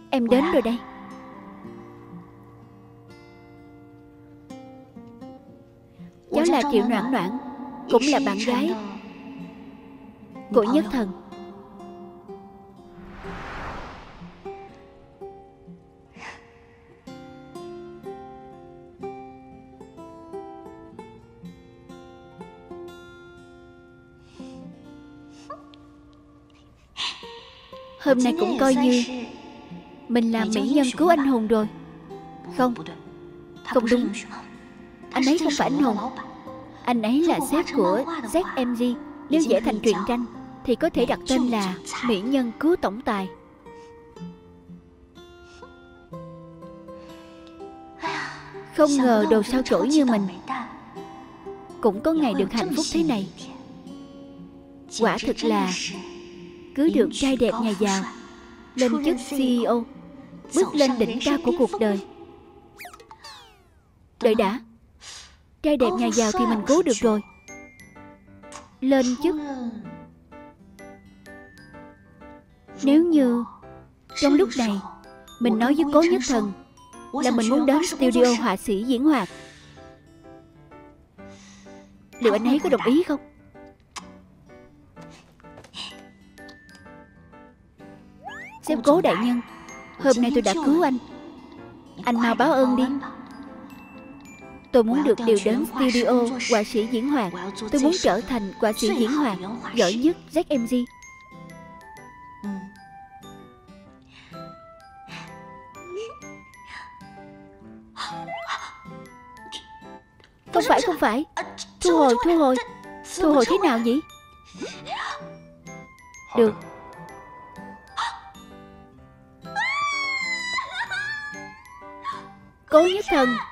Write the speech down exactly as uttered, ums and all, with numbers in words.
Em đến rồi đây. Cháu là Triệu Noãn Noãn, cũng là bạn gái của Nhất Thần. Hôm nay cũng coi như mình làm mỹ nhân cứu anh hùng rồi. Không, không đúng. Anh ấy không phải anh hùng. Anh ấy là sếp của Z M G. Nếu vẽ thành truyện tranh thì có thể đặt tên là mỹ nhân cứu tổng tài. Không ngờ đồ sao chổi như mình cũng có ngày được hạnh phúc thế này. Quả thực là cưới được trai đẹp nhà giàu, lên chức C E O, bước lên đỉnh cao của cuộc đời. Đợi đã, trai đẹp nhà giàu thì mình cứu được rồi. Lên chức, nếu như trong lúc này mình nói với Cố Nhất Thần là mình muốn đến studio họa sĩ diễn hoạt, liệu anh ấy có đồng ý không? Sếp Cố đại nhân, hôm nay tôi đã cứu anh. Anh mau báo ơn đi. Tôi muốn được điều đến studio họa sĩ diễn hoạt. Tôi muốn trở thành họa sĩ diễn hoạt giỏi nhất Z M G. Không phải, không phải. Thu hồi, thu hồi. Thu hồi thế nào nhỉ? Được. Cố Nhất Thần,